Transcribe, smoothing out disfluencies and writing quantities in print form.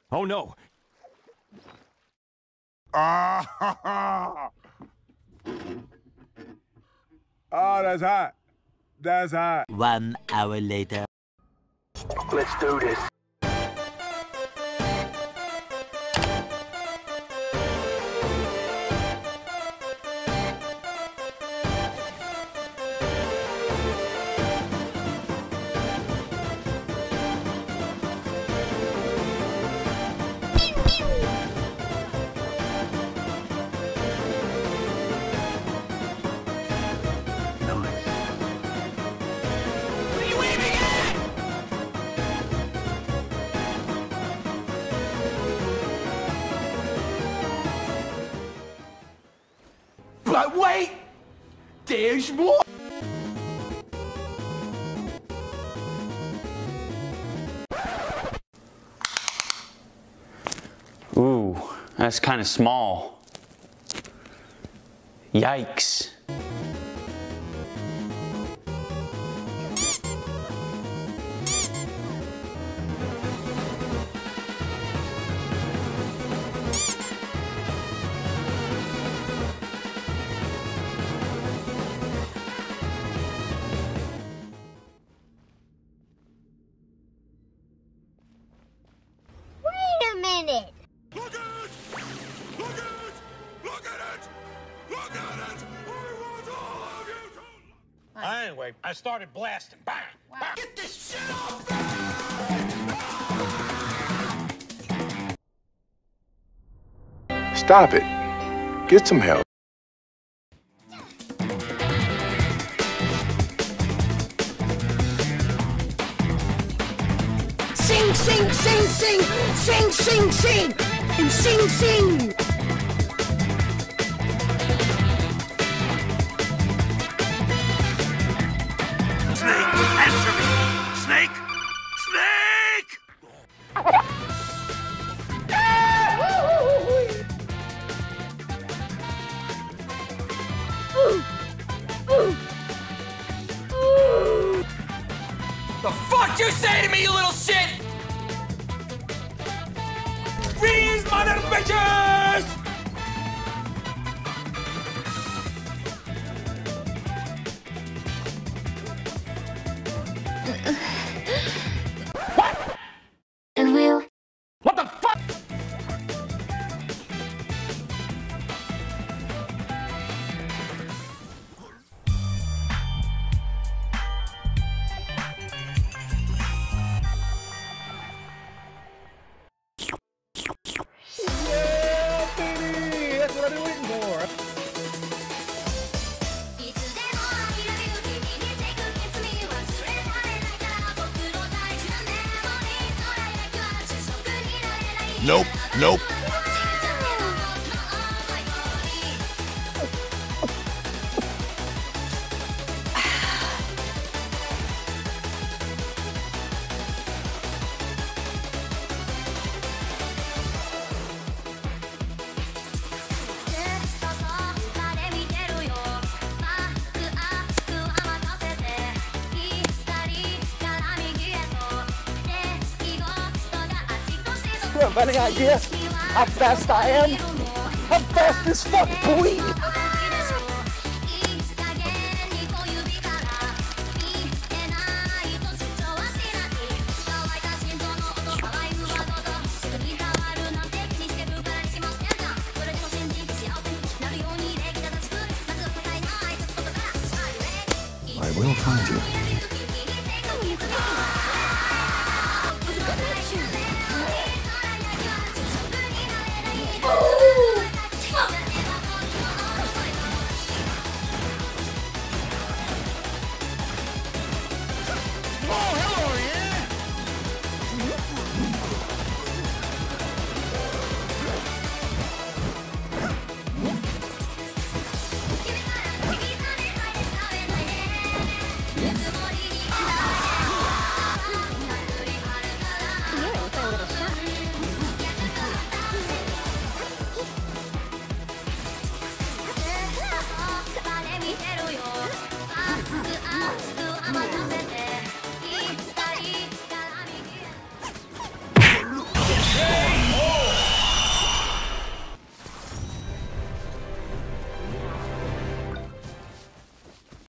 Oh no! Ah! Oh, that's hot. That's hot. 1 hour later. Let's do this. But wait! There's more! Ooh, that's kind of small. Yikes. Wait a minute! Look at it! Look at it! Look at it! Look at it! I want all of you to... Anyway, I started blasting. Bang! Bang! Get this shit off me! Stop it. Get some help. Sing, sing, sing, sing, sing, sing, sing, and sing, sing. Snake, answer me! Snake! Snake! The fuck you say to me, you little shit? Freeze, mother bitches! And we'll... What the fuck? Yeah, baby! That's what I've been waiting for. Nope, nope. You have any idea how fast I am? I'm fast as fuck, boy! I will find you.